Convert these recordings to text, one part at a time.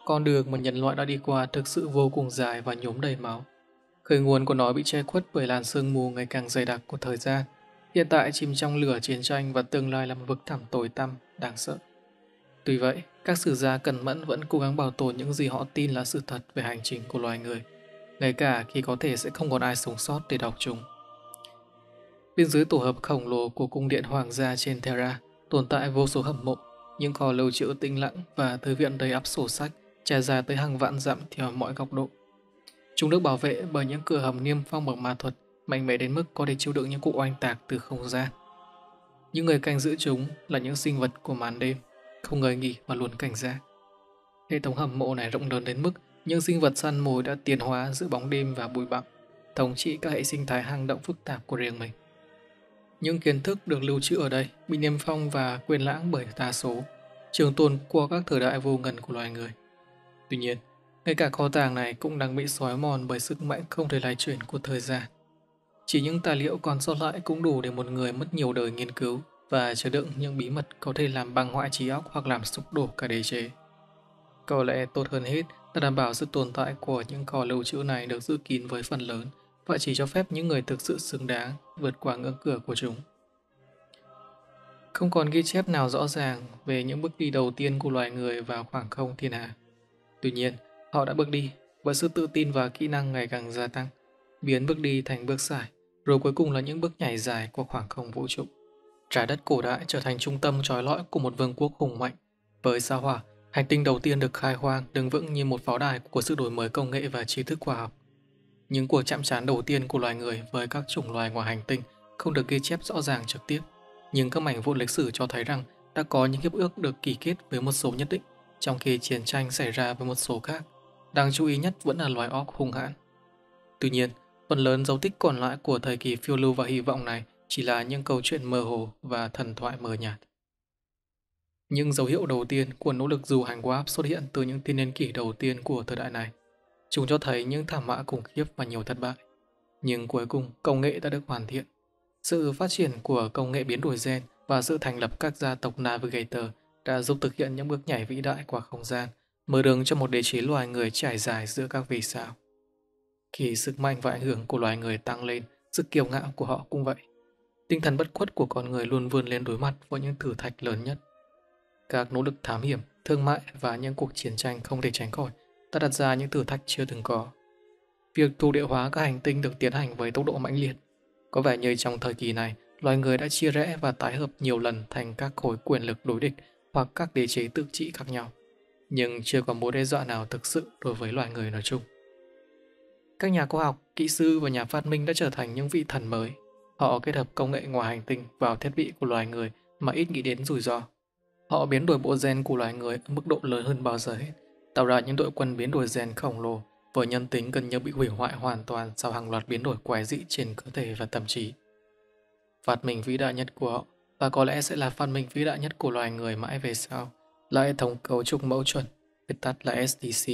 Con đường mà nhân loại đã đi qua thực sự vô cùng dài và nhuốm đầy máu. Khởi nguồn của nó bị che khuất bởi làn sương mù ngày càng dày đặc của thời gian. Hiện tại chìm trong lửa chiến tranh và tương lai là một vực thẳm tối tăm, đáng sợ. Tuy vậy, các sử gia cẩn mẫn vẫn cố gắng bảo tồn những gì họ tin là sự thật về hành trình của loài người, ngay cả khi có thể sẽ không còn ai sống sót để đọc chúng. Bên dưới tổ hợp khổng lồ của cung điện hoàng gia trên Terra tồn tại vô số hầm mộ, những kho lưu trữ tĩnh lặng và thư viện đầy ắp sổ sách trải dài tới hàng vạn dặm theo mọi góc độ. Chúng được bảo vệ bởi những cửa hầm niêm phong bằng ma thuật mạnh mẽ đến mức có thể chịu đựng những cuộc oanh tạc từ không gian. Những người canh giữ chúng là những sinh vật của màn đêm, không ngơi nghỉ mà luôn cảnh giác. Hệ thống hầm mộ này rộng lớn đến mức những sinh vật săn mồi đã tiến hóa giữa bóng đêm và bụi bặm, thống trị các hệ sinh thái hang động phức tạp của riêng mình. Những kiến thức được lưu trữ ở đây bị niêm phong và quên lãng bởi đa số, trường tồn của các thời đại vô ngần của loài người. Tuy nhiên, ngay cả kho tàng này cũng đang bị xói mòn bởi sức mạnh không thể lay chuyển của thời gian. Chỉ những tài liệu còn sót lại cũng đủ để một người mất nhiều đời nghiên cứu và chứa đựng những bí mật có thể làm băng hoại trí óc hoặc làm sụp đổ cả đế chế. Có lẽ tốt hơn hết là đảm bảo sự tồn tại của những kho lưu trữ này được giữ kín với phần lớn và chỉ cho phép những người thực sự xứng đáng vượt qua ngưỡng cửa của chúng. Không còn ghi chép nào rõ ràng về những bước đi đầu tiên của loài người vào khoảng không thiên hà. Tuy nhiên, họ đã bước đi với sự tự tin và kỹ năng ngày càng gia tăng, biến bước đi thành bước dài, rồi cuối cùng là những bước nhảy dài qua khoảng không vũ trụ. Trái đất cổ đại trở thành trung tâm trói lọi của một vương quốc hùng mạnh. Với sao Hỏa, hành tinh đầu tiên được khai hoang đứng vững như một pháo đài của sự đổi mới công nghệ và trí thức khoa học. Những cuộc chạm trán đầu tiên của loài người với các chủng loài ngoài hành tinh không được ghi chép rõ ràng trực tiếp, nhưng các mảnh vụn lịch sử cho thấy rằng đã có những hiệp ước được ký kết với một số nhất định, trong khi chiến tranh xảy ra với một số khác. Đáng chú ý nhất vẫn là loài orc hung hãn. Tuy nhiên, phần lớn dấu tích còn lại của thời kỳ phiêu lưu và hy vọng này chỉ là những câu chuyện mơ hồ và thần thoại mờ nhạt. Những dấu hiệu đầu tiên của nỗ lực du hành Warp xuất hiện từ những thiên niên kỷ đầu tiên của thời đại này. Chúng cho thấy những thảm họa khủng khiếp và nhiều thất bại. Nhưng cuối cùng, công nghệ đã được hoàn thiện. Sự phát triển của công nghệ biến đổi gen và sự thành lập các gia tộc Navigator đã giúp thực hiện những bước nhảy vĩ đại qua không gian, mở đường cho một đế chế loài người trải dài giữa các vì sao. Khi sức mạnh và ảnh hưởng của loài người tăng lên, sự kiêu ngạo của họ cũng vậy. Tinh thần bất khuất của con người luôn vươn lên đối mặt với những thử thách lớn nhất. Các nỗ lực thám hiểm, thương mại và những cuộc chiến tranh không thể tránh khỏi đã đặt ra những thử thách chưa từng có. Việc thuộc địa hóa các hành tinh được tiến hành với tốc độ mãnh liệt. Có vẻ như trong thời kỳ này, loài người đã chia rẽ và tái hợp nhiều lần thành các khối quyền lực đối địch hoặc các đế chế tự trị khác nhau. Nhưng chưa có mối đe dọa nào thực sự đối với loài người nói chung. Các nhà khoa học, kỹ sư và nhà phát minh đã trở thành những vị thần mới. Họ kết hợp công nghệ ngoài hành tinh vào thiết bị của loài người mà ít nghĩ đến rủi ro. Họ biến đổi bộ gen của loài người ở mức độ lớn hơn bao giờ hết, tạo ra những đội quân biến đổi gen khổng lồ với nhân tính gần như bị hủy hoại hoàn toàn sau hàng loạt biến đổi quái dị trên cơ thể và tâm trí. Phát minh vĩ đại nhất của họ, và có lẽ sẽ là phát minh vĩ đại nhất của loài người mãi về sau, là hệ thống cấu trúc mẫu chuẩn, viết tắt là STC.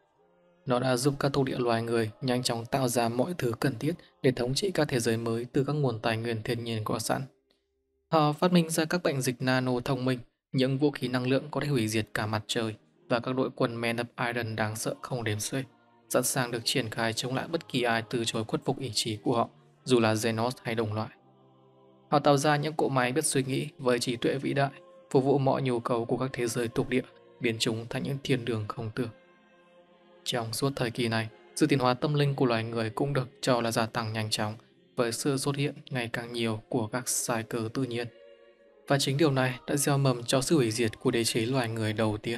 Nó đã giúp các thuộc địa loài người nhanh chóng tạo ra mọi thứ cần thiết để thống trị các thế giới mới từ các nguồn tài nguyên thiên nhiên có sẵn. Họ phát minh ra các bệnh dịch nano thông minh, những vũ khí năng lượng có thể hủy diệt cả mặt trời và các đội quân Men of Iron đáng sợ không đếm xuể, sẵn sàng được triển khai chống lại bất kỳ ai từ chối khuất phục ý chí của họ, dù là Xenos hay đồng loại. Họ tạo ra những cỗ máy biết suy nghĩ với trí tuệ vĩ đại, phục vụ mọi nhu cầu của các thế giới thuộc địa, biến chúng thành những thiên đường không tưởng. Trong suốt thời kỳ này, sự tiến hóa tâm linh của loài người cũng được cho là gia tăng nhanh chóng với sự xuất hiện ngày càng nhiều của các sai cơ tự nhiên. Và chính điều này đã gieo mầm cho sự hủy diệt của đế chế loài người đầu tiên.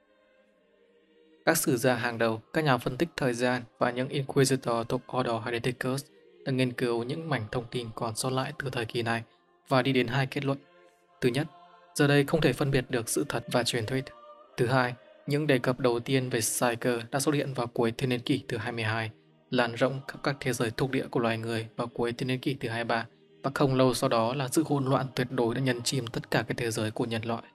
Các sử gia hàng đầu, các nhà phân tích thời gian và những Inquisitor thuộc Ordo Hereticus đã nghiên cứu những mảnh thông tin còn sót lại từ thời kỳ này và đi đến hai kết luận. Thứ nhất, giờ đây không thể phân biệt được sự thật và truyền thuyết. Thứ hai, những đề cập đầu tiên về Psyker đã xuất hiện vào cuối thiên niên kỷ thứ 22, lan rộng khắp các thế giới thuộc địa của loài người vào cuối thiên niên kỷ thứ 23, và không lâu sau đó là sự hỗn loạn tuyệt đối đã nhấn chìm tất cả các thế giới của nhân loại.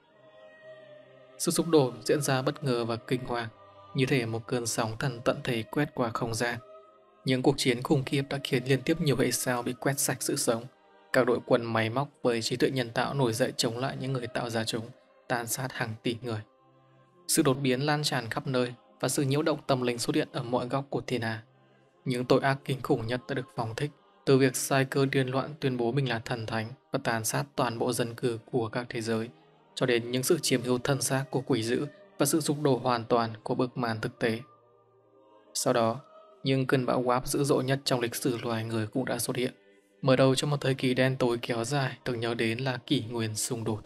Sự sụp đổ diễn ra bất ngờ và kinh hoàng, như thể một cơn sóng thần tận thể quét qua không gian. Những cuộc chiến khủng khiếp đã khiến liên tiếp nhiều hệ sao bị quét sạch sự sống. Các đội quân máy móc với trí tuệ nhân tạo nổi dậy chống lại những người tạo ra chúng, tàn sát hàng tỷ người. Sự đột biến lan tràn khắp nơi, và sự nhiễu động tâm linh xuất hiện ở mọi góc của thiên hà. Những tội ác kinh khủng nhất đã được phóng thích, từ việc sai cơ điên loạn tuyên bố mình là thần thánh và tàn sát toàn bộ dân cư của các thế giới, cho đến những sự chiếm hữu thân xác của quỷ dữ và sự sụp đổ hoàn toàn của bức màn thực tế. Sau đó, những cơn bão Warp dữ dội nhất trong lịch sử loài người cũng đã xuất hiện, mở đầu cho một thời kỳ đen tối kéo dài được nhớ đến là kỷ nguyên xung đột.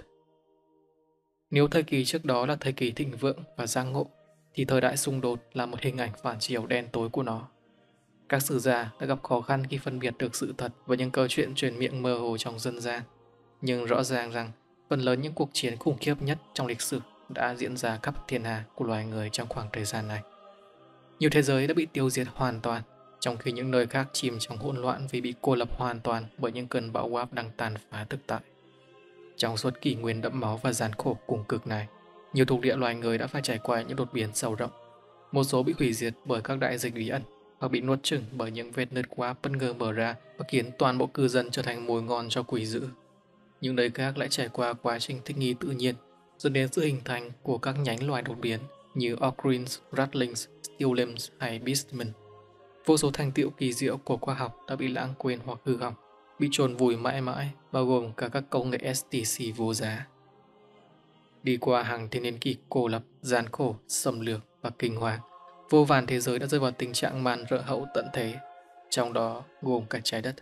Nếu thời kỳ trước đó là thời kỳ thịnh vượng và giác ngộ, thì thời đại xung đột là một hình ảnh phản chiếu đen tối của nó. Các sử gia đã gặp khó khăn khi phân biệt được sự thật với những câu chuyện truyền miệng mơ hồ trong dân gian. Nhưng rõ ràng rằng phần lớn những cuộc chiến khủng khiếp nhất trong lịch sử đã diễn ra khắp thiên hà của loài người trong khoảng thời gian này. Nhiều thế giới đã bị tiêu diệt hoàn toàn, trong khi những nơi khác chìm trong hỗn loạn vì bị cô lập hoàn toàn bởi những cơn bão Warp đang tàn phá thực tại. Trong suốt kỷ nguyên đẫm máu và gian khổ cùng cực này, nhiều thuộc địa loài người đã phải trải qua những đột biến sâu rộng. Một số bị hủy diệt bởi các đại dịch bí ẩn, hoặc bị nuốt chửng bởi những vết nứt Warp bất ngờ mở ra và khiến toàn bộ cư dân trở thành mồi ngon cho quỷ dữ. Những nơi khác lại trải qua quá trình thích nghi tự nhiên, dẫn đến sự hình thành của các nhánh loài đột biến như Ocrins, Ratlings, Steellims hay Beastmen. Vô số thành tựu kỳ diệu của khoa học đã bị lãng quên hoặc hư hỏng, bị chôn vùi mãi mãi, bao gồm cả các công nghệ STC vô giá. Đi qua hàng thiên niên kỷ cô lập, gian khổ, xâm lược và kinh hoàng, vô vàn thế giới đã rơi vào tình trạng màn rợ hậu tận thế, trong đó gồm cả trái đất.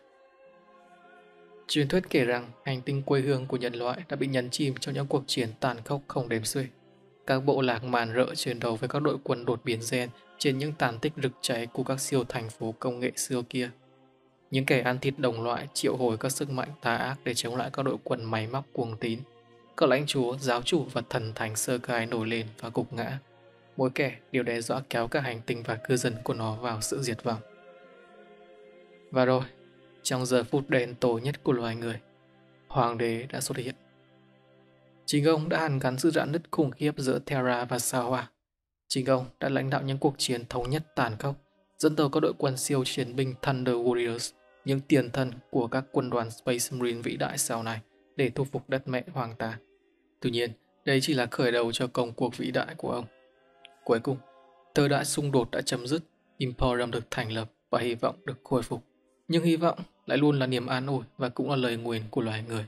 Truyền thuyết kể rằng hành tinh quê hương của nhân loại đã bị nhấn chìm trong những cuộc chiến tàn khốc không đếm xuể. Các bộ lạc màn rợ chiến đấu với các đội quân đột biến gen trên những tàn tích rực cháy của các siêu thành phố công nghệ xưa kia. Những kẻ ăn thịt đồng loại triệu hồi các sức mạnh tà ác để chống lại các đội quân máy móc cuồng tín. Các lãnh chúa, giáo chủ và thần thánh sơ khai nổi lên và gục ngã. Mỗi kẻ đều đe dọa kéo cả hành tinh và cư dân của nó vào sự diệt vong. Và rồi, trong giờ phút đen tối nhất của loài người, Hoàng đế đã xuất hiện. Chính ông đã hàn gắn sự rạn nứt khủng khiếp giữa Terra và sao Hỏa. Chính ông đã lãnh đạo những cuộc chiến thống nhất tàn khốc, dẫn đầu các đội quân siêu chiến binh Thunder Warriors, những tiền thân của các quân đoàn Space Marine vĩ đại sau này, để thu phục đất mẹ hoàng ta. Tuy nhiên, đây chỉ là khởi đầu cho công cuộc vĩ đại của ông. Cuối cùng, thời đại xung đột đã chấm dứt, Imperium được thành lập và hy vọng được khôi phục. Nhưng hy vọng lại luôn là niềm an ủi và cũng là lời nguyền của loài người.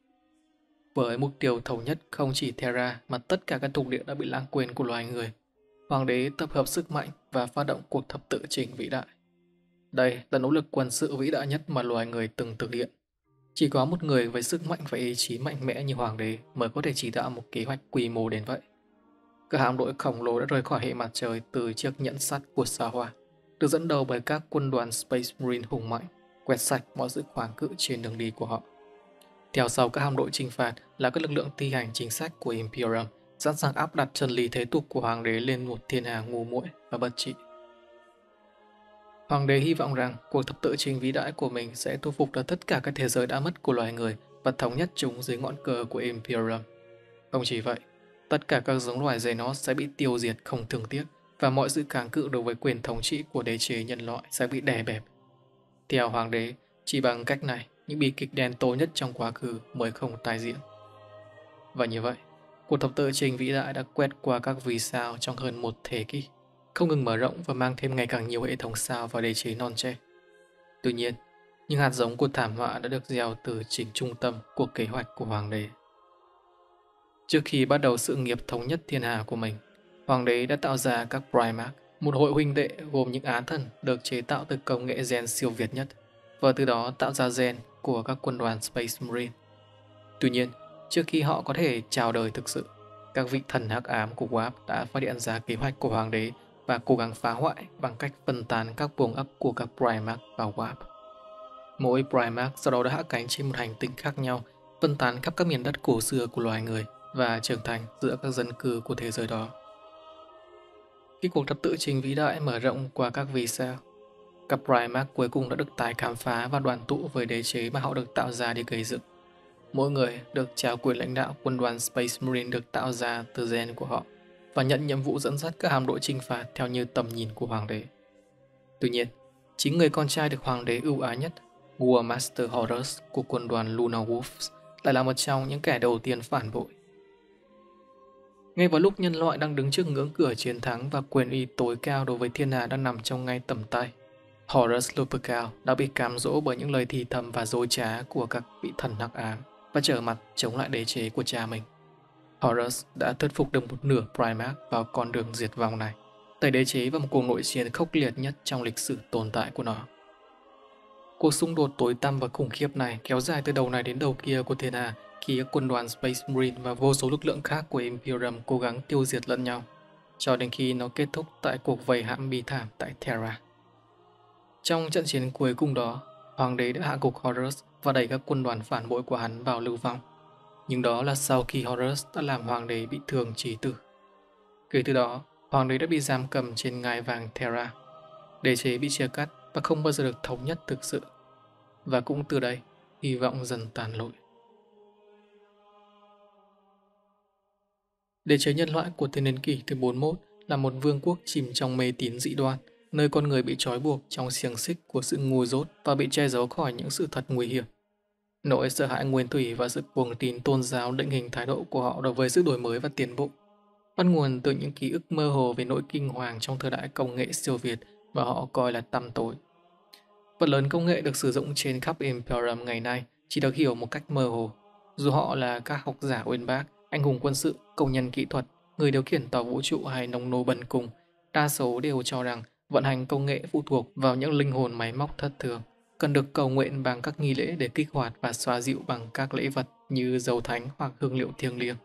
Với mục tiêu thống nhất không chỉ Terra mà tất cả các thuộc địa đã bị lãng quên của loài người, Hoàng đế tập hợp sức mạnh và phát động cuộc thập tự chinh vĩ đại. Đây là nỗ lực quân sự vĩ đại nhất mà loài người từng thực hiện. Chỉ có một người với sức mạnh và ý chí mạnh mẽ như Hoàng đế mới có thể chỉ đạo một kế hoạch quy mô đến vậy. Các hạm đội khổng lồ đã rời khỏi hệ mặt trời từ chiếc nhẫn sắt của sao Hỏa, được dẫn đầu bởi các quân đoàn Space Marine hùng mạnh, quét sạch mọi sự khoáng cự trên đường đi của họ. Theo sau các hạm đội chinh phạt là các lực lượng thi hành chính sách của Imperium, sẵn sàng áp đặt chân lý thế tục của Hoàng đế lên một thiên hà ngu muội và bất trị. Hoàng đế hy vọng rằng cuộc thập tự chinh vĩ đại của mình sẽ thu phục được tất cả các thế giới đã mất của loài người và thống nhất chúng dưới ngọn cờ của Imperium. Không chỉ vậy, tất cả các giống loài Xenos sẽ bị tiêu diệt không thương tiếc và mọi sự kháng cự đối với quyền thống trị của đế chế nhân loại sẽ bị đè bẹp. Theo Hoàng đế, chỉ bằng cách này, những bi kịch đen tối nhất trong quá khứ mới không tái diễn. Và như vậy, cuộc thập tự chinh vĩ đại đã quét qua các vì sao trong hơn một thế kỷ, không ngừng mở rộng và mang thêm ngày càng nhiều hệ thống sao vào đế chế non trẻ. Tuy nhiên, những hạt giống của thảm họa đã được gieo từ chính trung tâm của kế hoạch của Hoàng đế. Trước khi bắt đầu sự nghiệp thống nhất thiên hà của mình, Hoàng đế đã tạo ra các Primarch, một hội huynh đệ gồm những á thần được chế tạo từ công nghệ gen siêu việt nhất, và từ đó tạo ra gen của các quân đoàn Space Marine. Tuy nhiên, trước khi họ có thể chào đời thực sự, các vị thần hắc ám của Warp đã phát hiện ra kế hoạch của Hoàng đế và cố gắng phá hoại bằng cách phân tán các buồng ấp của các Primarch vào Warp. Mỗi Primarch sau đó đã hạ cánh trên một hành tinh khác nhau, phân tán khắp các miền đất cổ xưa của loài người và trưởng thành giữa các dân cư của thế giới đó. Khi cuộc thập tự chinh vĩ đại mở rộng qua các vì sao, các Primarch cuối cùng đã được tái khám phá và đoàn tụ với đế chế mà họ được tạo ra để gây dựng. Mỗi người được trao quyền lãnh đạo quân đoàn Space Marine được tạo ra từ gen của họ và nhận nhiệm vụ dẫn dắt các hạm đội chinh phạt theo như tầm nhìn của Hoàng đế. Tuy nhiên, chính người con trai được Hoàng đế ưu ái nhất, War Master Horus của quân đoàn Lunar Wolves, lại là một trong những kẻ đầu tiên phản bội. Ngay vào lúc nhân loại đang đứng trước ngưỡng cửa chiến thắng và quyền uy tối cao đối với thiên hà đang nằm trong ngay tầm tay, Horus Lupercal đã bị cám dỗ bởi những lời thì thầm và dối trá của các vị thần hắc ám và trở mặt chống lại đế chế của cha mình. Horus đã thuyết phục được một nửa Primarch vào con đường diệt vong này, đẩy đế chế vào một cuộc nội chiến khốc liệt nhất trong lịch sử tồn tại của nó. Cuộc xung đột tối tăm và khủng khiếp này kéo dài từ đầu này đến đầu kia của thiên hà khi các quân đoàn Space Marine và vô số lực lượng khác của Imperium cố gắng tiêu diệt lẫn nhau, cho đến khi nó kết thúc tại cuộc vây hãm bi thảm tại Terra. Trong trận chiến cuối cùng đó, Hoàng đế đã hạ gục Horus và đẩy các quân đoàn phản bội của hắn vào lưu vong. Nhưng đó là sau khi Horus đã làm Hoàng đế bị thương chí tử. Kể từ đó, Hoàng đế đã bị giam cầm trên ngai vàng Terra. Đế chế bị chia cắt và không bao giờ được thống nhất thực sự. Và cũng từ đây, hy vọng dần tàn lụi. Đế chế nhân loại của thiên niên kỷ thứ 41 là một vương quốc chìm trong mê tín dị đoan, nơi con người bị trói buộc trong xiềng xích của sự ngu dốt và bị che giấu khỏi những sự thật nguy hiểm. Nỗi sợ hãi nguyên thủy và sự cuồng tín tôn giáo định hình thái độ của họ đối với sự đổi mới và tiến bộ, bắt nguồn từ những ký ức mơ hồ về nỗi kinh hoàng trong thời đại công nghệ siêu việt và họ coi là tăm tối. Phần lớn công nghệ được sử dụng trên khắp Imperium ngày nay chỉ được hiểu một cách mơ hồ, dù họ là các học giả uyên bác, anh hùng quân sự, công nhân kỹ thuật, người điều khiển tàu vũ trụ hay nông nô bần cùng, đa số đều cho rằng vận hành công nghệ phụ thuộc vào những linh hồn máy móc thất thường, cần được cầu nguyện bằng các nghi lễ để kích hoạt và xoa dịu bằng các lễ vật như dầu thánh hoặc hương liệu thiêng liêng.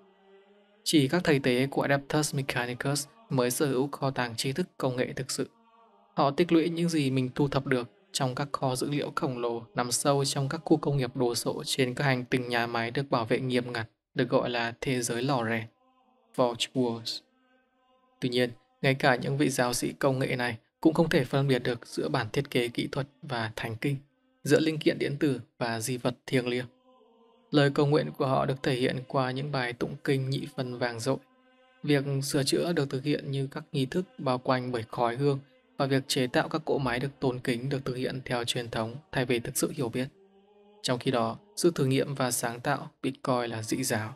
Chỉ các thầy tế của Adeptus Mechanicus mới sở hữu kho tàng tri thức công nghệ thực sự. Họ tích lũy những gì mình thu thập được trong các kho dữ liệu khổng lồ nằm sâu trong các khu công nghiệp đồ sộ trên các hành tinh nhà máy được bảo vệ nghiêm ngặt, được gọi là thế giới lò rèn, Forge Worlds. Tuy nhiên, ngay cả những vị giáo sĩ công nghệ này cũng không thể phân biệt được giữa bản thiết kế kỹ thuật và thánh kinh, giữa linh kiện điện tử và di vật thiêng liêng. Lời cầu nguyện của họ được thể hiện qua những bài tụng kinh nhị phân vang dội. Việc sửa chữa được thực hiện như các nghi thức bao quanh bởi khói hương và việc chế tạo các cỗ máy được tôn kính được thực hiện theo truyền thống thay vì thực sự hiểu biết. Trong khi đó, sự thử nghiệm và sáng tạo bị coi là dị giáo.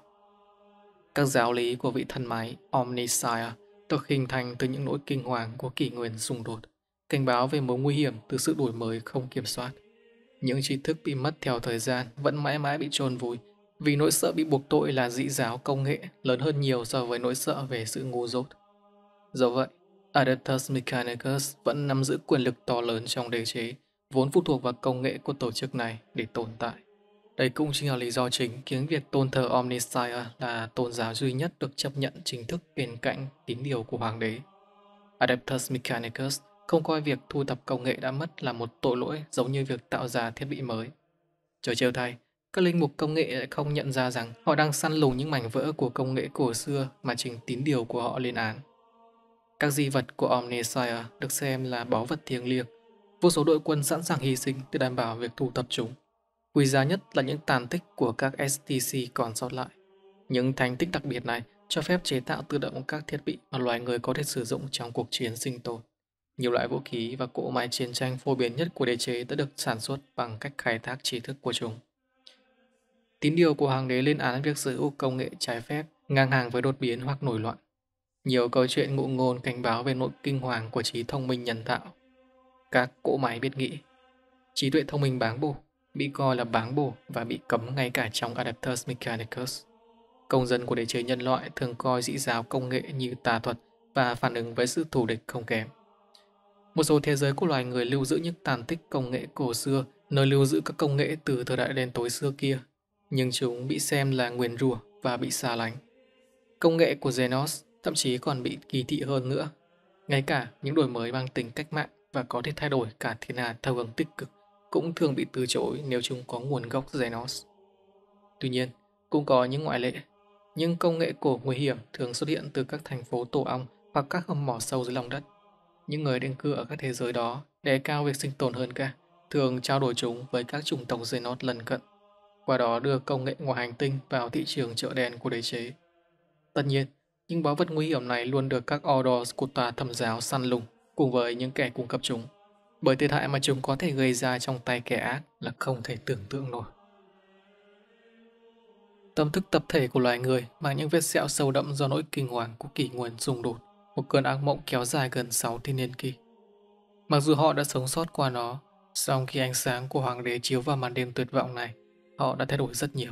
Các giáo lý của vị thần máy Omnissiah được hình thành từ những nỗi kinh hoàng của kỷ nguyên xung đột, cảnh báo về mối nguy hiểm từ sự đổi mới không kiểm soát. Những tri thức bị mất theo thời gian vẫn mãi mãi bị chôn vùi vì nỗi sợ bị buộc tội là dị giáo công nghệ lớn hơn nhiều so với nỗi sợ về sự ngu dốt. Do vậy, Adeptus Mechanicus vẫn nắm giữ quyền lực to lớn trong đế chế, vốn phụ thuộc vào công nghệ của tổ chức này để tồn tại. Đây cũng chính là lý do chính khiến việc tôn thờ Omnissiah là tôn giáo duy nhất được chấp nhận chính thức bên cạnh tín điều của hoàng đế. Adeptus Mechanicus không coi việc thu thập công nghệ đã mất là một tội lỗi giống như việc tạo ra thiết bị mới. Trời trêu thay, các linh mục công nghệ lại không nhận ra rằng họ đang săn lùng những mảnh vỡ của công nghệ cổ xưa mà chính tín điều của họ lên án. Các di vật của Omnissiah được xem là báu vật thiêng liêng, vô số đội quân sẵn sàng hy sinh để đảm bảo việc thu thập chúng. Quý giá nhất là những tàn tích của các STC còn sót lại. Những thành tích đặc biệt này cho phép chế tạo tự động các thiết bị mà loài người có thể sử dụng trong cuộc chiến sinh tồn. Nhiều loại vũ khí và cỗ máy chiến tranh phổ biến nhất của đế chế đã được sản xuất bằng cách khai thác tri thức của chúng. Tín điều của hoàng đế lên án việc sở hữu công nghệ trái phép, ngang hàng với đột biến hoặc nổi loạn. Nhiều câu chuyện ngụ ngôn cảnh báo về nỗi kinh hoàng của trí thông minh nhân tạo. Các cỗ máy biết nghĩ, trí tuệ thông minh báng bổ, bị coi là báng bổ và bị cấm ngay cả trong Adeptus Mechanicus. Công dân của đế chế nhân loại thường coi dị giáo công nghệ như tà thuật và phản ứng với sự thù địch không kém. Một số thế giới của loài người lưu giữ những tàn tích công nghệ cổ xưa, nơi lưu giữ các công nghệ từ thời đại đen tối xưa kia, nhưng chúng bị xem là nguyền rủa và bị xa lánh. Công nghệ của Xenos thậm chí còn bị kỳ thị hơn nữa. Ngay cả những đổi mới mang tính cách mạng và có thể thay đổi cả thiên hà theo hướng tích cực cũng thường bị từ chối nếu chúng có nguồn gốc Xenos. Tuy nhiên, cũng có những ngoại lệ. Những công nghệ cổ nguy hiểm thường xuất hiện từ các thành phố tổ ong hoặc các hầm mỏ sâu dưới lòng đất. Những người định cư ở các thế giới đó đề cao việc sinh tồn hơn cả, thường trao đổi chúng với các chủng tộc Xenos lân cận, qua đó đưa công nghệ ngoài hành tinh vào thị trường chợ đen của đế chế. Tất nhiên, những báu vật nguy hiểm này luôn được các Ordo Scuta thẩm giáo săn lùng cùng với những kẻ cung cấp chúng, bởi thiệt hại mà chúng có thể gây ra trong tay kẻ ác là không thể tưởng tượng nổi. Tâm thức tập thể của loài người mang những vết sẹo sâu đậm do nỗi kinh hoàng của kỷ nguyên xung đột, một cơn ác mộng kéo dài gần 6 thiên niên kỷ. Mặc dù họ đã sống sót qua nó, song khi ánh sáng của hoàng đế chiếu vào màn đêm tuyệt vọng này, họ đã thay đổi rất nhiều.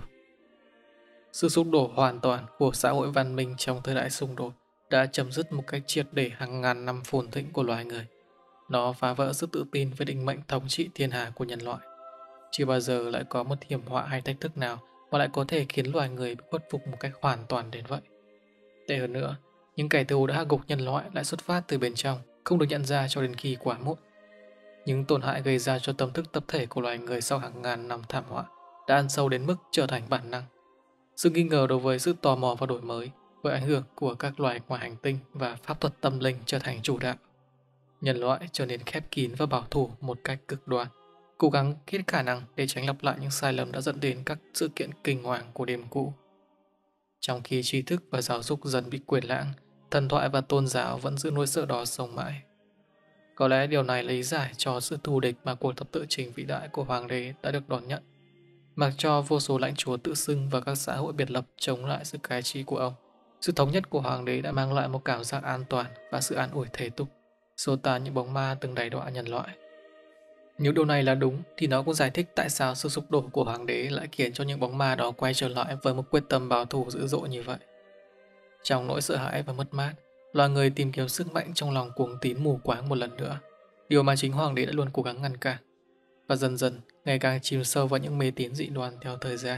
Sự sụp đổ hoàn toàn của xã hội văn minh trong thời đại xung đột đã chấm dứt một cách triệt để hàng ngàn năm phồn thịnh của loài người. Nó phá vỡ sự tự tin với định mệnh thống trị thiên hà của nhân loại. Chưa bao giờ lại có một hiểm họa hay thách thức nào mà lại có thể khiến loài người bị khuất phục một cách hoàn toàn đến vậy. Tệ hơn nữa, những kẻ thù đã hạ gục nhân loại lại xuất phát từ bên trong, không được nhận ra cho đến khi quá muộn. Những tổn hại gây ra cho tâm thức tập thể của loài người sau hàng ngàn năm thảm họa đã ăn sâu đến mức trở thành bản năng. Sự nghi ngờ đối với sự tò mò và đổi mới, với ảnh hưởng của các loài ngoài hành tinh và pháp thuật tâm linh trở thành chủ đạo. Nhân loại trở nên khép kín và bảo thủ một cách cực đoan, cố gắng hết khả năng để tránh lặp lại những sai lầm đã dẫn đến các sự kiện kinh hoàng của đêm cũ. Trong khi tri thức và giáo dục dần bị quên lãng, thần thoại và tôn giáo vẫn giữ nỗi sợ đó sống mãi. Có lẽ điều này lý giải cho sự thù địch mà cuộc thập tự chinh vĩ đại của hoàng đế đã được đón nhận. Mặc cho vô số lãnh chúa tự xưng và các xã hội biệt lập chống lại sự cai trị của ông, sự thống nhất của hoàng đế đã mang lại một cảm giác an toàn và sự an ủi thế tục, xua tan những bóng ma từng đày đọa nhân loại. Nếu điều này là đúng thì nó cũng giải thích tại sao sự sụp đổ của hoàng đế lại khiến cho những bóng ma đó quay trở lại với một quyết tâm bảo thủ dữ dội như vậy. Trong nỗi sợ hãi và mất mát, loài người tìm kiếm sức mạnh trong lòng cuồng tín mù quáng một lần nữa, điều mà chính hoàng đế đã luôn cố gắng ngăn cản, và dần dần ngày càng chìm sâu vào những mê tín dị đoan theo thời gian.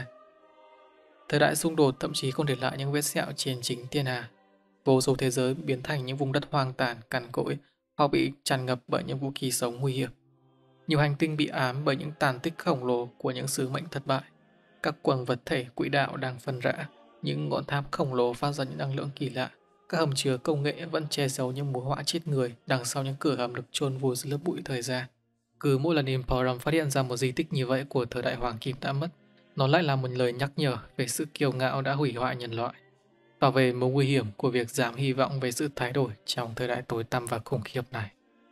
Thời đại xung đột thậm chí còn để lại những vết sẹo trên chính thiên hà. Vô số thế giới biến thành những vùng đất hoang tàn, cằn cỗi, hoặc bị tràn ngập bởi những vũ khí sống nguy hiểm. Nhiều hành tinh bị ám bởi những tàn tích khổng lồ của những sứ mệnh thất bại. Các quầng vật thể quỹ đạo đang phân rã, những ngọn tháp khổng lồ phát ra những năng lượng kỳ lạ. Các hầm chứa công nghệ vẫn che giấu những mối họa chết người đằng sau những cửa hầm được chôn vùi dưới lớp bụi thời gian. Cứ mỗi lần Imperium phát hiện ra một di tích như vậy của thời đại Hoàng Kim đã mất, nó lại là một lời nhắc nhở về sự kiêu ngạo đã hủy hoại nhân loại, và về mối nguy hiểm của việc giảm hy vọng về sự thay đổi trong thời đại tối tăm và khủng khiếp này.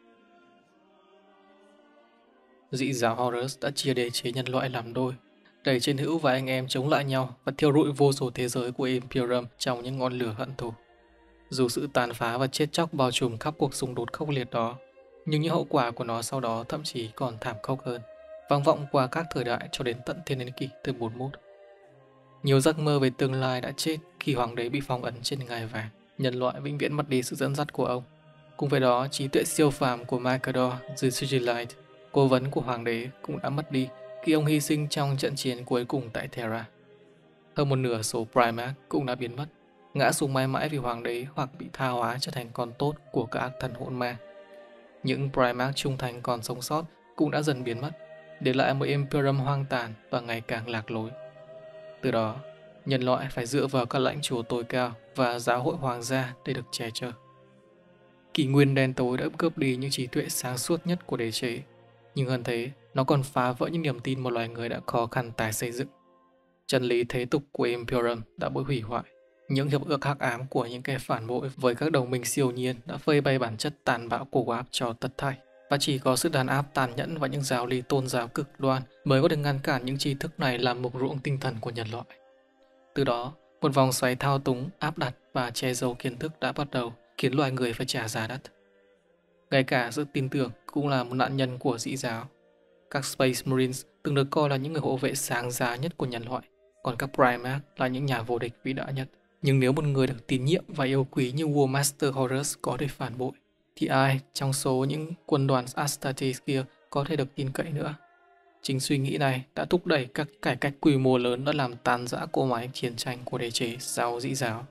Dị giáo Horus đã chia đế chế nhân loại làm đôi, đẩy chiến hữu và anh em chống lại nhau và thiêu rụi vô số thế giới của Imperium trong những ngọn lửa hận thù. Dù sự tàn phá và chết chóc bao trùm khắp cuộc xung đột khốc liệt đó, nhưng những hậu quả của nó sau đó thậm chí còn thảm khốc hơn, vang vọng qua các thời đại cho đến tận thiên niên kỷ thứ 41. Nhiều giấc mơ về tương lai đã chết khi hoàng đế bị phong ấn trên ngai vàng. Nhân loại vĩnh viễn mất đi sự dẫn dắt của ông. Cùng với đó, trí tuệ siêu phàm của Mycador the Sigillite, cố vấn của hoàng đế, cũng đã mất đi khi ông hy sinh trong trận chiến cuối cùng tại Terra. Hơn một nửa số Primarch cũng đã biến mất, ngã xuống mãi mãi vì hoàng đế hoặc bị tha hóa trở thành con tốt của các ác thần hỗn ma. Những Primarch trung thành còn sống sót cũng đã dần biến mất, để lại một Imperium hoang tàn và ngày càng lạc lối. Từ đó, nhân loại phải dựa vào các lãnh chúa tối cao và giáo hội hoàng gia để được che chở. Kỷ nguyên đen tối đã cướp đi những trí tuệ sáng suốt nhất của đế chế, nhưng hơn thế, nó còn phá vỡ những niềm tin một loài người đã khó khăn tái xây dựng. Chân lý thế tục của Imperium đã bị hủy hoại. Những hiệp ước hắc ám của những kẻ phản bội với các đồng minh siêu nhiên đã phơi bày bản chất tàn bạo của áp cho tất thảy, và chỉ có sự đàn áp tàn nhẫn và những giáo lý tôn giáo cực đoan mới có thể ngăn cản những tri thức này làm mục ruộng tinh thần của nhân loại. Từ đó, một vòng xoáy thao túng, áp đặt và che giấu kiến thức đã bắt đầu, khiến loài người phải trả giá đắt. Ngay cả sự tin tưởng cũng là một nạn nhân của dị giáo. Các Space Marines từng được coi là những người hộ vệ sáng giá nhất của nhân loại, còn các Primarch là những nhà vô địch vĩ đại nhất. Nhưng nếu một người được tín nhiệm và yêu quý như War Master Horus có thể phản bội, thì ai trong số những quân đoàn Astartes kia có thể được tin cậy nữa? Chính suy nghĩ này đã thúc đẩy các cải cách quy mô lớn đã làm tan rã cỗ máy chiến tranh của đế chế sau dị giáo.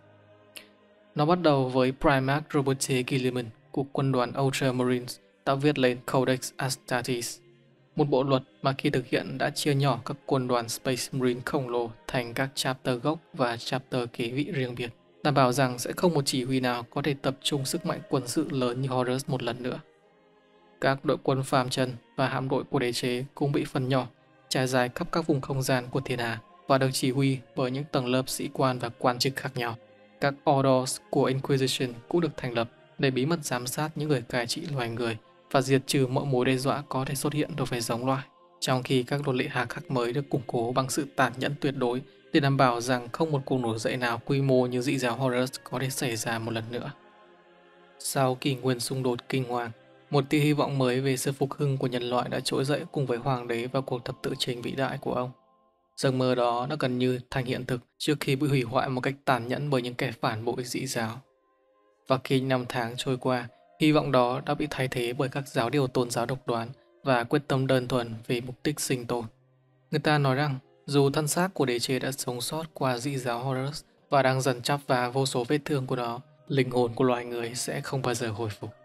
Nó bắt đầu với Primarch Robert Guilliman của quân đoàn Ultramarines đã viết lên Codex Astartes, một bộ luật mà khi thực hiện đã chia nhỏ các quân đoàn Space Marine khổng lồ thành các chapter gốc và chapter kế vị riêng biệt, đảm bảo rằng sẽ không một chỉ huy nào có thể tập trung sức mạnh quân sự lớn như Horus một lần nữa. Các đội quân phàm trần và hạm đội của đế chế cũng bị phân nhỏ, trải dài khắp các vùng không gian của thiên hà và được chỉ huy bởi những tầng lớp sĩ quan và quan chức khác nhau. Các Orders của Inquisition cũng được thành lập để bí mật giám sát những người cai trị loài người và diệt trừ mọi mối đe dọa có thể xuất hiện đối với giống loài, trong khi các luật lệ hà khắc mới được củng cố bằng sự tàn nhẫn tuyệt đối để đảm bảo rằng không một cuộc nổi dậy nào quy mô như dị giáo Horus có thể xảy ra một lần nữa. Sau kỷ nguyên xung đột kinh hoàng, một tia hy vọng mới về sự phục hưng của nhân loại đã trỗi dậy cùng với hoàng đế và cuộc thập tự chinh vĩ đại của ông. Giấc mơ đó đã gần như thành hiện thực trước khi bị hủy hoại một cách tàn nhẫn bởi những kẻ phản bội dị giáo. Và khi năm tháng trôi qua, hy vọng đó đã bị thay thế bởi các giáo điều tôn giáo độc đoán và quyết tâm đơn thuần về mục đích sinh tồn. Người ta nói rằng, dù thân xác của đế chế đã sống sót qua dị giáo Horus và đang dần chắp vá vô số vết thương của nó, linh hồn của loài người sẽ không bao giờ hồi phục.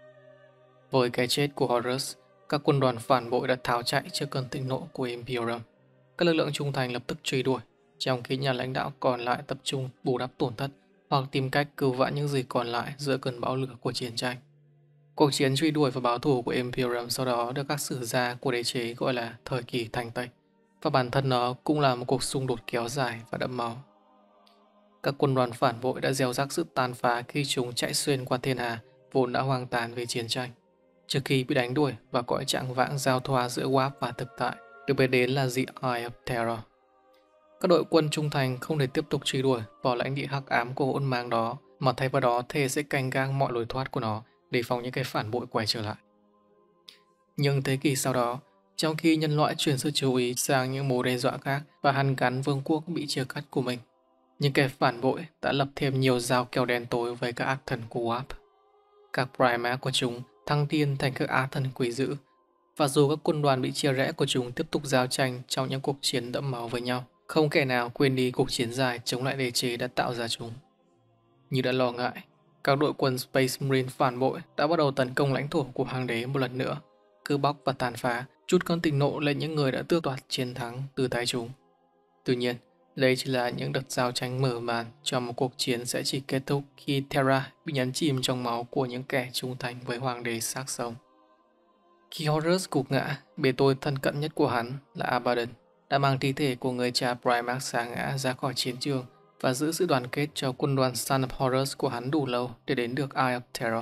Với cái chết của Horus, các quân đoàn phản bội đã tháo chạy trước cơn thịnh nộ của Imperium. Các lực lượng trung thành lập tức truy đuổi, trong khi nhà lãnh đạo còn lại tập trung bù đắp tổn thất hoặc tìm cách cứu vãn những gì còn lại giữa cơn bão lửa của chiến tranh. Cuộc chiến truy đuổi và báo thù của Imperium sau đó được các sử gia của đế chế gọi là thời kỳ thanh tẩy, và bản thân nó cũng là một cuộc xung đột kéo dài và đẫm máu. Các quân đoàn phản bội đã gieo rắc sự tàn phá khi chúng chạy xuyên qua thiên hà vốn đã hoang tàn vì chiến tranh, trước khi bị đánh đuổi và cõi trạng vãng giao thoa giữa Warp và thực tại, được biết đến là The Eye of Terror. Các đội quân trung thành không thể tiếp tục truy đuổi vào lãnh địa hắc ám của hỗn mang đó, mà thay vào đó thề sẽ canh gác mọi lối thoát của nó, đề phòng những cái phản bội quay trở lại. Nhưng thế kỷ sau đó, trong khi nhân loại chuyển sự chú ý sang những mối đe dọa khác và hàn gắn vương quốc bị chia cắt của mình, những kẻ phản bội đã lập thêm nhiều dao kèo đen tối với các ác thần của Warp. Các Primarch của chúng thăng thiên thành các á thần quỷ dữ, và dù các quân đoàn bị chia rẽ của chúng tiếp tục giao tranh trong những cuộc chiến đẫm máu với nhau, không kẻ nào quên đi cuộc chiến dài chống lại đế chế đã tạo ra chúng. Như đã lo ngại, các đội quân Space Marine phản bội đã bắt đầu tấn công lãnh thổ của hoàng đế một lần nữa, cướp bóc và tàn phá, trút cơn thịnh nộ lên những người đã tước đoạt chiến thắng từ tay chúng. Tuy nhiên, đây chỉ là những đợt giao tranh mở màn cho một cuộc chiến sẽ chỉ kết thúc khi Terra bị nhấn chìm trong máu của những kẻ trung thành với hoàng đế xác sống. Khi Horus gục ngã, bề tôi thân cận nhất của hắn là Abaddon đã mang thi thể của người cha Primarch sa ngã ra khỏi chiến trường và giữ sự đoàn kết cho quân đoàn Son of Horus của hắn đủ lâu để đến được Eye of Terror.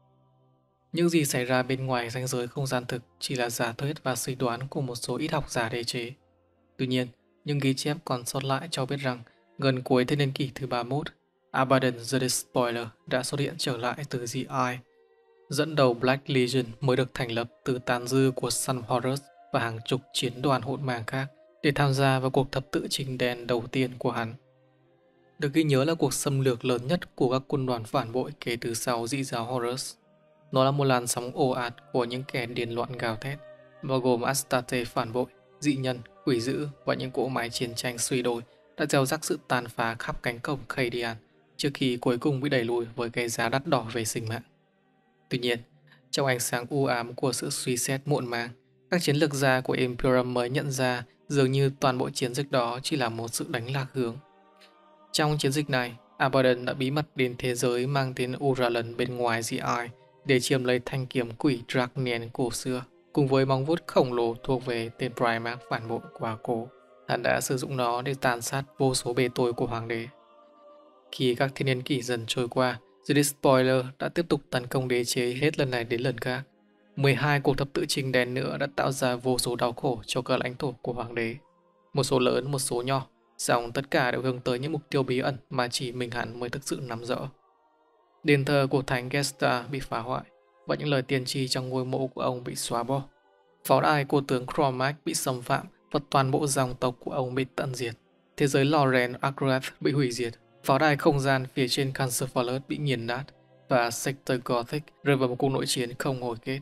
Những gì xảy ra bên ngoài ranh giới không gian thực chỉ là giả thuyết và suy đoán của một số ít học giả đế chế. Tuy nhiên, những ghi chép còn sót lại cho biết rằng gần cuối thế niên kỷ thứ 31, Abaddon the Despoiler đã xuất hiện trở lại từ The Eye, dẫn đầu Black Legion mới được thành lập từ tàn dư của Son of Horus và hàng chục chiến đoàn hỗn mang khác để tham gia vào cuộc thập tự chinh đen đầu tiên của hắn. Được ghi nhớ là cuộc xâm lược lớn nhất của các quân đoàn phản bội kể từ sau dị giáo Horus. Nó là một làn sóng ồ ạt của những kẻ điên loạn gào thét, bao gồm Astarte phản bội, dị nhân, quỷ dữ và những cỗ máy chiến tranh suy đồi đã gieo rắc sự tàn phá khắp cánh cổng Khaydian trước khi cuối cùng bị đẩy lùi với cái giá đắt đỏ về sinh mạng. Tuy nhiên, trong ánh sáng u ám của sự suy xét muộn màng, các chiến lược gia của Imperium mới nhận ra dường như toàn bộ chiến dịch đó chỉ là một sự đánh lạc hướng. Trong chiến dịch này, Abaddon đã bí mật đến thế giới mang tên Uralan bên ngoài The Eye để chiếm lấy thanh kiếm quỷ Dracnian cổ xưa, cùng với móng vuốt khổng lồ thuộc về tên Primarch phản bội quá cố. Hắn đã sử dụng nó để tàn sát vô số bề tôi của hoàng đế. Khi các thiên niên kỷ dần trôi qua, The Despoiler đã tiếp tục tấn công đế chế hết lần này đến lần khác. 12 cuộc thập tự chinh đen nữa đã tạo ra vô số đau khổ cho các lãnh thổ của hoàng đế. Một số lớn, một số nhỏ, song tất cả đều hướng tới những mục tiêu bí ẩn mà chỉ mình hắn mới thực sự nắm rõ. Đền thờ của thánh Gesta bị phá hoại và những lời tiên tri trong ngôi mộ của ông bị xóa bỏ. Pháo đài của tướng Cromac bị xâm phạm và toàn bộ dòng tộc của ông bị tận diệt. Thế giới Loren Agrath bị hủy diệt. Pháo đài không gian phía trên Cancerfalus bị nghiền nát và Sector Gothic rơi vào một cuộc nội chiến không hồi kết.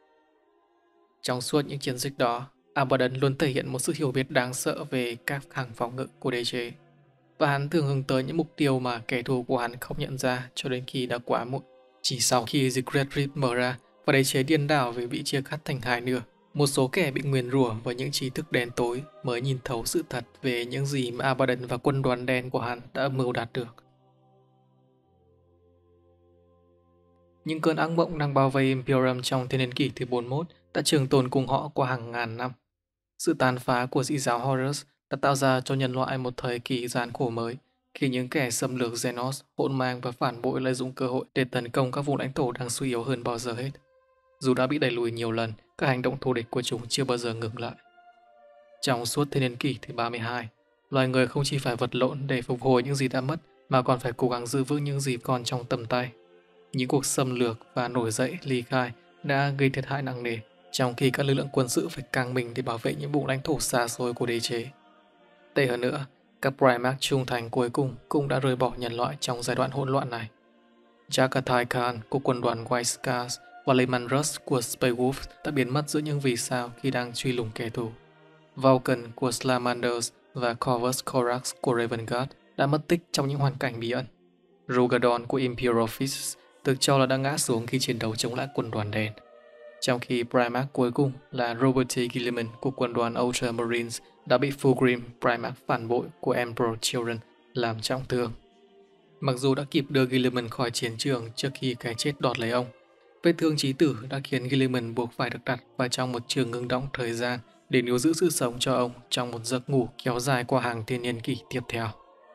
Trong suốt những chiến dịch đó, Abaddon luôn thể hiện một sự hiểu biết đáng sợ về các hàng phòng ngự của đế chế, và hắn thường hướng tới những mục tiêu mà kẻ thù của hắn không nhận ra cho đến khi đã quá muộn. Chỉ sau khi The Great Rift mở ra và đế chế điên đảo vì bị chia cắt thành hai nửa, một số kẻ bị nguyền rủa với những trí thức đen tối mới nhìn thấu sự thật về những gì mà Abaddon và quân đoàn đen của hắn đã mưu đạt được. Những cơn ác mộng đang bao vây Imperium trong thiên niên kỷ thứ 41 đã trường tồn cùng họ qua hàng ngàn năm. Sự tàn phá của dị giáo Horus đã tạo ra cho nhân loại một thời kỳ gian khổ mới, khi những kẻ xâm lược Xenos, hỗn mang và phản bội lợi dụng cơ hội để tấn công các vùng lãnh thổ đang suy yếu hơn bao giờ hết. Dù đã bị đẩy lùi nhiều lần, các hành động thù địch của chúng chưa bao giờ ngừng lại. Trong suốt thiên niên kỷ thứ 32, Loài người không chỉ phải vật lộn để phục hồi những gì đã mất, mà còn phải cố gắng giữ vững những gì còn trong tầm tay. Những cuộc xâm lược và nổi dậy ly khai đã gây thiệt hại nặng nề, trong khi các lực lượng quân sự phải căng mình để bảo vệ những vùng lãnh thổ xa xôi của đế chế. Tệ hơn nữa, các Primarch trung thành cuối cùng cũng đã rời bỏ nhân loại trong giai đoạn hỗn loạn này. Jagatai Khan của quân đoàn White Scars và Lehman Russ của Space Wolves đã biến mất giữa những vì sao khi đang truy lùng kẻ thù. Vulcan của Salamanders và Corvus Corax của Raven Guard đã mất tích trong những hoàn cảnh bí ẩn. Rogadon của Imperial Fists được cho là đã ngã xuống khi chiến đấu chống lại quân đoàn đen. Trong khi Primarch cuối cùng là Robert T. Guilliman của quân đoàn Ultramarines đã bị Fulgrim, Primarch phản bội của Emperor Children, làm trọng thương. Mặc dù đã kịp đưa Guilliman khỏi chiến trường trước khi cái chết đoạt lấy ông, vết thương chí tử đã khiến Guilliman buộc phải được đặt vào trong một trường ngưng động thời gian để níu giữ sự sống cho ông trong một giấc ngủ kéo dài qua hàng thiên niên kỷ tiếp theo.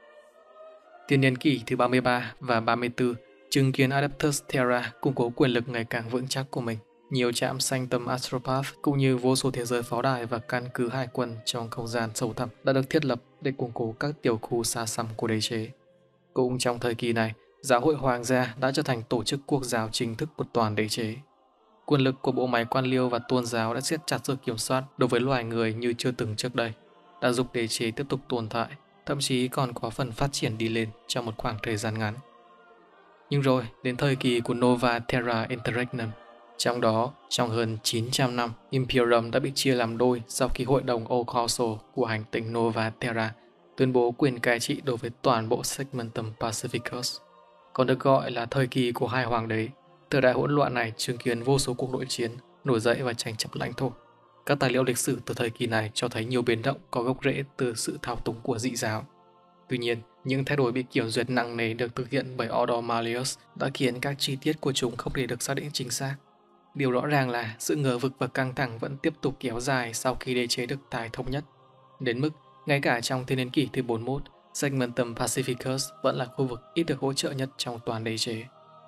Thiên niên kỷ thứ 33 và 34 chứng kiến Adeptus Terra củng cố quyền lực ngày càng vững chắc của mình. Nhiều trạm xanh tầm Astropath cũng như vô số thế giới pháo đài và căn cứ hải quân trong không gian sâu thẳm đã được thiết lập để củng cố các tiểu khu xa xăm của đế chế. Cũng trong thời kỳ này, Giáo hội Hoàng gia đã trở thành tổ chức quốc giáo chính thức của toàn đế chế. Quyền lực của bộ máy quan liêu và tôn giáo đã siết chặt sự kiểm soát đối với loài người như chưa từng trước đây, đã giúp đế chế tiếp tục tồn tại, thậm chí còn có phần phát triển đi lên trong một khoảng thời gian ngắn. Nhưng rồi, đến thời kỳ của Nova Terra Interregnum, trong đó, trong hơn 900 năm, Imperium đã bị chia làm đôi sau khi Hội đồng Old Council của hành tinh Nova Terra tuyên bố quyền cai trị đối với toàn bộ Segmentum Pacificus. Còn được gọi là thời kỳ của hai hoàng đế, thời đại hỗn loạn này chứng kiến vô số cuộc nội chiến, nổi dậy và tranh chấp lãnh thổ. Các tài liệu lịch sử từ thời kỳ này cho thấy nhiều biến động có gốc rễ từ sự thao túng của dị giáo. Tuy nhiên, những thay đổi bị kiểm duyệt nặng nề được thực hiện bởi Ordo Malleus đã khiến các chi tiết của chúng không thể được xác định chính xác. Điều rõ ràng là sự ngờ vực và căng thẳng vẫn tiếp tục kéo dài sau khi đế chế được tái thống nhất. Đến mức, ngay cả trong thiên niên kỷ thứ 41, Segmentum Pacificus vẫn là khu vực ít được hỗ trợ nhất trong toàn đế chế.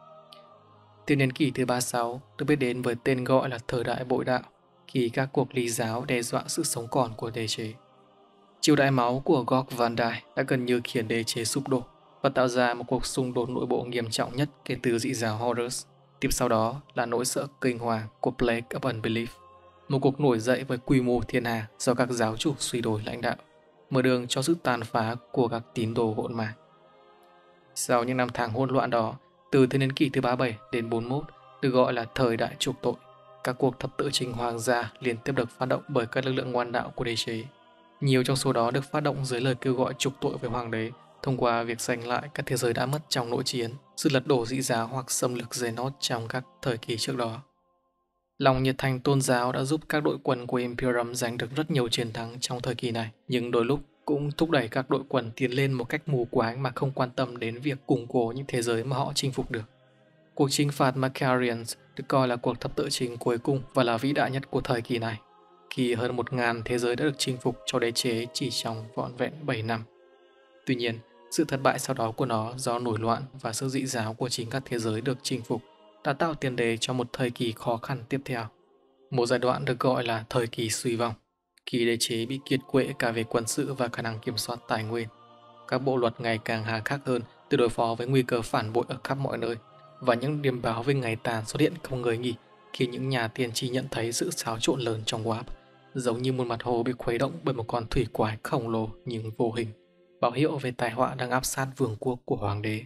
Thiên niên kỷ thứ 36 được biết đến với tên gọi là thời đại bội đạo, khi các cuộc ly giáo đe dọa sự sống còn của đế chế. Triều đại máu của Gork Van Dai đã gần như khiến đế chế sụp đổ và tạo ra một cuộc xung đột nội bộ nghiêm trọng nhất kể từ dị giáo Horus. Tiếp sau đó là nỗi sợ kinh hoàng của Plague of Unbelief, một cuộc nổi dậy với quy mô thiên hà do các giáo chủ suy đồi lãnh đạo, mở đường cho sự tàn phá của các tín đồ hỗn mạc. Sau những năm tháng hỗn loạn đó, từ thiên niên kỷ thứ 37 đến 41 được gọi là thời đại chuộc tội, các cuộc thập tự chinh hoàng gia liên tiếp được phát động bởi các lực lượng ngoan đạo của đế chế. Nhiều trong số đó được phát động dưới lời kêu gọi chuộc tội với hoàng đế thông qua việc giành lại các thế giới đã mất trong nội chiến, sự lật đổ dị giáo hoặc xâm lược Xenos trong các thời kỳ trước đó. Lòng nhiệt thành tôn giáo đã giúp các đội quân của Imperium giành được rất nhiều chiến thắng trong thời kỳ này, nhưng đôi lúc cũng thúc đẩy các đội quân tiến lên một cách mù quáng mà không quan tâm đến việc củng cố những thế giới mà họ chinh phục được. Cuộc chinh phạt Macarians được coi là cuộc thập tự chinh cuối cùng và là vĩ đại nhất của thời kỳ này, khi hơn 1.000 thế giới đã được chinh phục cho đế chế chỉ trong vỏn vẹn 7 năm. Tuy nhiên, sự thất bại sau đó của nó do nổi loạn và sự dị giáo của chính các thế giới được chinh phục đã tạo tiền đề cho một thời kỳ khó khăn tiếp theo. Một giai đoạn được gọi là thời kỳ suy vong, khi đế chế bị kiệt quệ cả về quân sự và khả năng kiểm soát tài nguyên. Các bộ luật ngày càng hà khắc hơn để đối phó với nguy cơ phản bội ở khắp mọi nơi, và những điềm báo về ngày tàn xuất hiện không ngơi nghỉ khi những nhà tiên tri nhận thấy sự xáo trộn lớn trong Warp, giống như một mặt hồ bị khuấy động bởi một con thủy quái khổng lồ nhưng vô hình, báo hiệu về tai họa đang áp sát vương quốc của hoàng đế.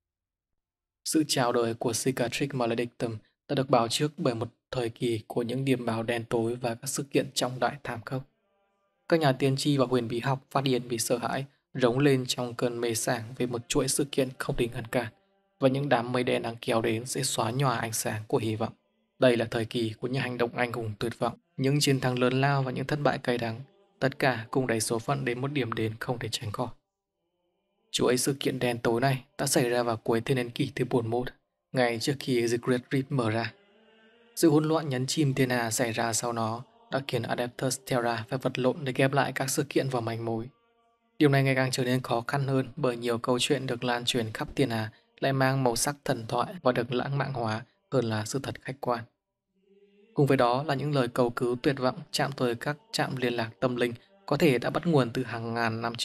Sự chào đời của Cicatrix Maledictum đã được báo trước bởi một thời kỳ của những điềm báo đen tối và các sự kiện trọng đại thảm khốc. Các nhà tiên tri và huyền bí học phát điên vì sợ hãi, rống lên trong cơn mê sảng về một chuỗi sự kiện không thể ngăn cản, và những đám mây đen đang kéo đến sẽ xóa nhòa ánh sáng của hy vọng. Đây là thời kỳ của những hành động anh hùng tuyệt vọng, những chiến thắng lớn lao và những thất bại cay đắng, tất cả cùng đẩy số phận đến một điểm đến không thể tránh khỏi. Chuỗi sự kiện đen tối này đã xảy ra vào cuối thiên niên kỷ thứ 41, ngay trước khi The Great Rift mở ra. Sự hỗn loạn nhấn chìm thiên hà xảy ra sau nó đã khiến Adeptus Terra phải vật lộn để ghép lại các sự kiện vào manh mối. Điều này ngày càng trở nên khó khăn hơn bởi nhiều câu chuyện được lan truyền khắp thiên hà lại mang màu sắc thần thoại và được lãng mạn hóa hơn là sự thật khách quan. Cùng với đó là những lời cầu cứu tuyệt vọng chạm tới các trạm liên lạc tâm linh có thể đã bắt nguồn từ hàng ngàn năm trước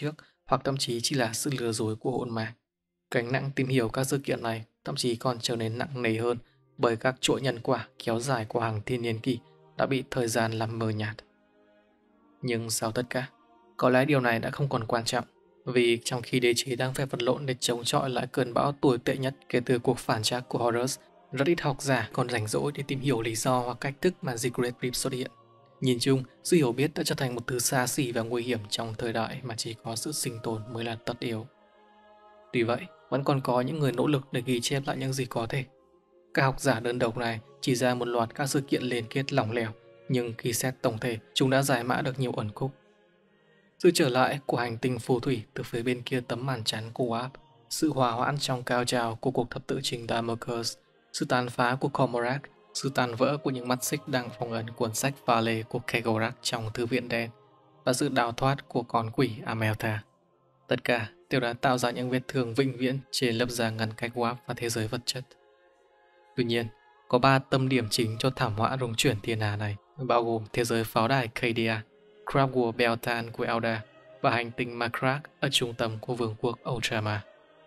hoặc thậm chí chỉ là sự lừa dối của hỗn ma. Gánh nặng tìm hiểu các sự kiện này thậm chí còn trở nên nặng nề hơn bởi các chuỗi nhân quả kéo dài qua hàng thiên niên kỷ đã bị thời gian làm mờ nhạt. Nhưng sau tất cả, có lẽ điều này đã không còn quan trọng, vì trong khi đế chế đang phải vật lộn để chống chọi lại cơn bão tồi tệ nhất kể từ cuộc phản trắc của Horus, rất ít học giả còn rảnh rỗi để tìm hiểu lý do hoặc cách thức mà The Great Reap xuất hiện. Nhìn chung, sự hiểu biết đã trở thành một thứ xa xỉ và nguy hiểm trong thời đại mà chỉ có sự sinh tồn mới là tất yếu. Tuy vậy, vẫn còn có những người nỗ lực để ghi chép lại những gì có thể. Các học giả đơn độc này chỉ ra một loạt các sự kiện liên kết lỏng lẻo, nhưng khi xét tổng thể, chúng đã giải mã được nhiều ẩn khúc. Sự trở lại của hành tinh phù thủy từ phía bên kia tấm màn chắn của Warp, sự hòa hoãn trong cao trào của cuộc thập tự trình Damocles, sự tàn phá của Cormorak, sự tàn vỡ của những mắt xích đang phong ấn cuốn sách Vale của Kegorak trong thư viện đen, và sự đào thoát của con quỷ Ameltha. Tất cả đều đã tạo ra những vết thương vĩnh viễn trên lớp da ngăn cách Warp và thế giới vật chất. Tuy nhiên, có 3 tâm điểm chính cho thảm họa rung chuyển thiên hà này, bao gồm thế giới pháo đài Cadia, Crab War Beltan của Eldar và hành tinh Makrak ở trung tâm của vương quốc Ultramar.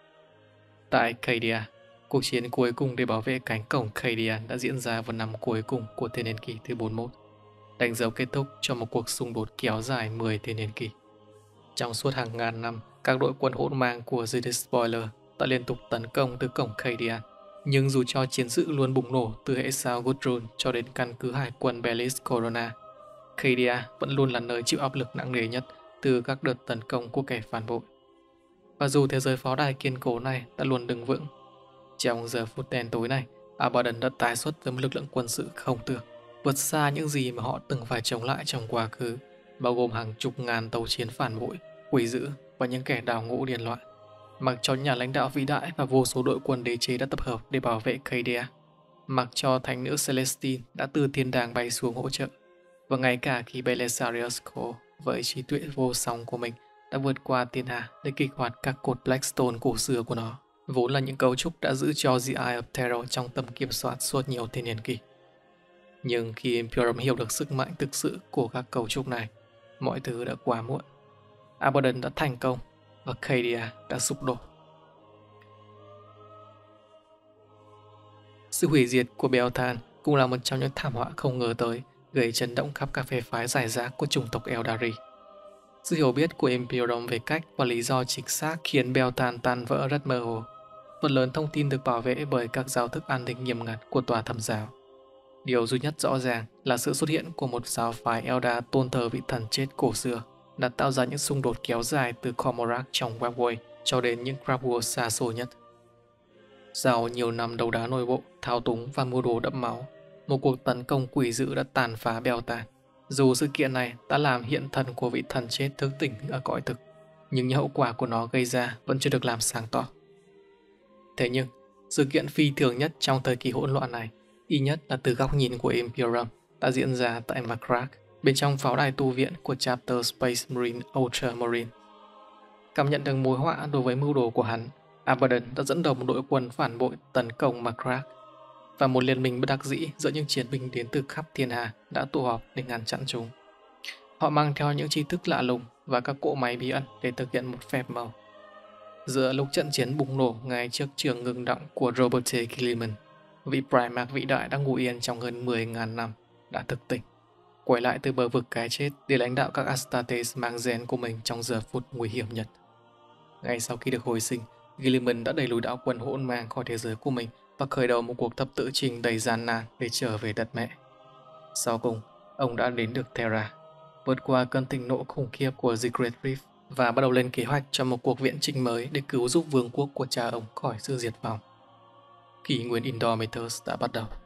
Tại Cadia, cuộc chiến cuối cùng để bảo vệ cánh cổng Cadia đã diễn ra vào năm cuối cùng của thiên niên kỷ thứ 41, đánh dấu kết thúc cho một cuộc xung đột kéo dài 10 thiên niên kỷ. Trong suốt hàng ngàn năm, các đội quân hỗn mang của The Despoiler đã liên tục tấn công từ cổng Cadia, nhưng dù cho chiến sự luôn bùng nổ từ hệ sao Gudrun cho đến căn cứ hải quân Bellis Corona, Cadia vẫn luôn là nơi chịu áp lực nặng nề nhất từ các đợt tấn công của kẻ phản bội. Và dù thế giới pháo đài kiên cố này đã luôn đứng vững, trong giờ phút đen tối này, Abaddon đã tái xuất với một lực lượng quân sự không tưởng, vượt xa những gì mà họ từng phải chống lại trong quá khứ, bao gồm hàng chục ngàn tàu chiến phản bội, quỷ dữ và những kẻ đào ngũ điên loạn. Mặc cho nhà lãnh đạo vĩ đại và vô số đội quân đế chế đã tập hợp để bảo vệ Cadia, mặc cho thánh nữ Celestine đã từ thiên đàng bay xuống hỗ trợ, và ngay cả khi Belisarius Cole với trí tuệ vô song của mình đã vượt qua thiên hà để kích hoạt các cột Blackstone cổ xưa của nó, vốn là những cấu trúc đã giữ cho The Eye of Terror trong tầm kiểm soát suốt nhiều thiên niên kỷ. Nhưng khi Imperium hiểu được sức mạnh thực sự của các cấu trúc này, mọi thứ đã quá muộn. Abaddon đã thành công và Cadia đã sụp đổ. Sự hủy diệt của Beltan cũng là một trong những thảm họa không ngờ tới, gây chấn động khắp các phe phái giải rác của chủng tộc Eldari. Sự hiểu biết của Imperium về cách và lý do chính xác khiến Beltan tan vỡ rất mơ hồ. Phần lớn thông tin được bảo vệ bởi các giáo thức an ninh nghiêm ngặt của tòa thẩm giáo. Điều duy nhất rõ ràng là sự xuất hiện của một giáo phái Eldar tôn thờ vị thần chết cổ xưa đã tạo ra những xung đột kéo dài từ Cormorak trong Webway cho đến những Crab War xa xôi nhất. Sau nhiều năm đấu đá nội bộ, thao túng và mưu đồ đẫm máu, một cuộc tấn công quỷ dữ đã tàn phá Beltan. Dù sự kiện này đã làm hiện thân của vị thần chết thức tỉnh ở cõi thực, nhưng những hậu quả của nó gây ra vẫn chưa được làm sáng tỏ. Thế nhưng, sự kiện phi thường nhất trong thời kỳ hỗn loạn này, ít nhất là từ góc nhìn của Imperium, đã diễn ra tại Makrak, bên trong pháo đài tu viện của Chapter Space Marine Ultramarine. Cảm nhận được mối họa đối với mưu đồ của hắn, Abaddon đã dẫn đầu một đội quân phản bội tấn công Makrak, và một liên minh bất đắc dĩ giữa những chiến binh đến từ khắp thiên hà đã tụ họp để ngăn chặn chúng. Họ mang theo những tri thức lạ lùng và các cỗ máy bí ẩn để thực hiện một phép màu. Giữa lúc trận chiến bùng nổ ngay trước trường ngừng động của Robert T. Gilliman, vị Primarch vĩ đại đã ngủ yên trong hơn 10.000 năm đã thức tỉnh, quay lại từ bờ vực cái chết để lãnh đạo các Astartes mang gen của mình trong giờ phút nguy hiểm nhất. Ngay sau khi được hồi sinh, Gilliman đã đẩy lùi đạo quân hỗn mang khỏi thế giới của mình và khởi đầu một cuộc thập tự trình đầy gian nan để trở về đất mẹ. Sau cùng, ông đã đến được Terra, vượt qua cơn thịnh nộ khủng khiếp của The Great Reef và bắt đầu lên kế hoạch cho một cuộc viện chinh mới để cứu giúp vương quốc của cha ông khỏi sự diệt vong. Kỷ nguyên Indomitus đã bắt đầu.